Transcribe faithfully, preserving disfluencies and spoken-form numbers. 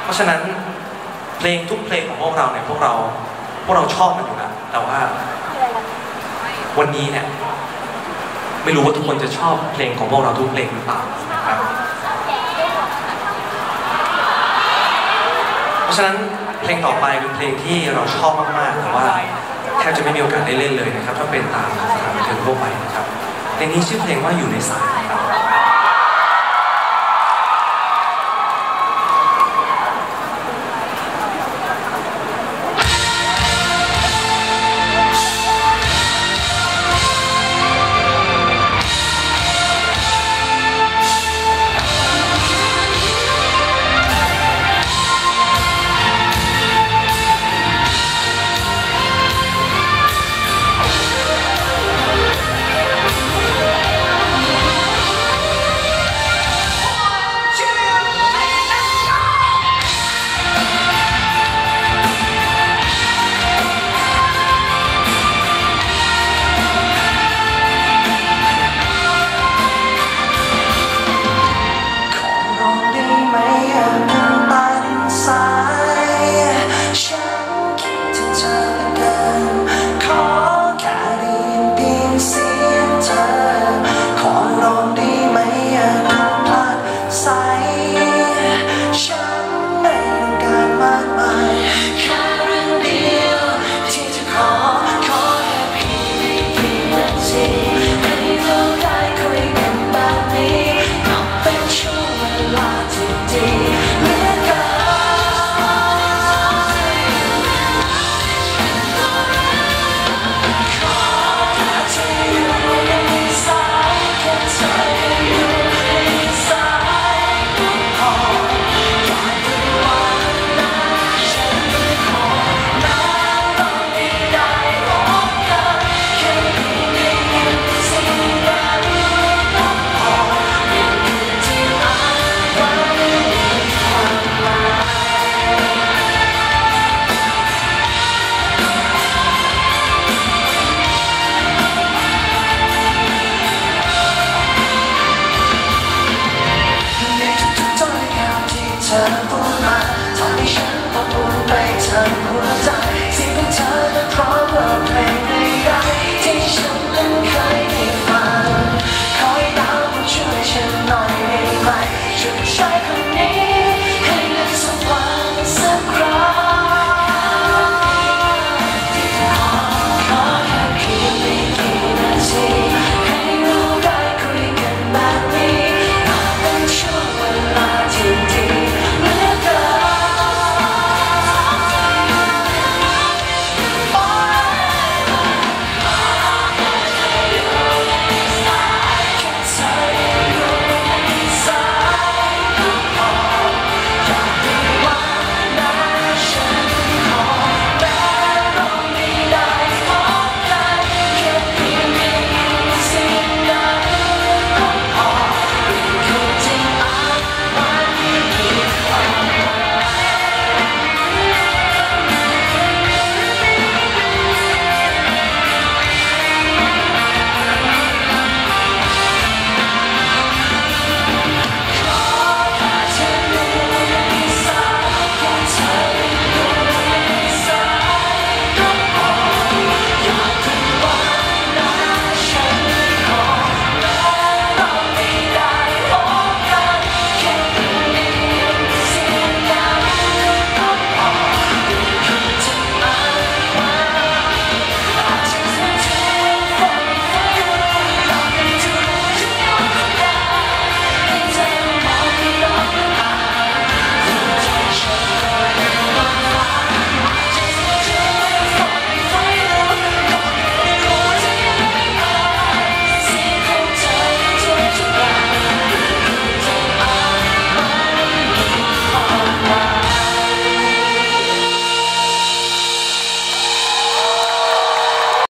ราะฉะนั้นเพลงทุกเพลงของพวกเราเนี่ยพวกเราพวกเราชอบมันอยู่แล้วแต่ว่าวันนี้เนี่ยไม่รู้ว่าทุกคนจะชอบเพลงของพวกเราทุกเพลงหรือเปล่านะครับเพราะฉะนั้นเพลงต่อไปเป็นเพลงที่เราชอบมากๆแต่ว่าแทบจะไม่มีโอกาสได้เล่นเลยนะครับถ้าเป็นตามสถานบันเทิงทั่วไปนะครับเพลงนี้ชื่อเพลงว่าอยู่ในสาย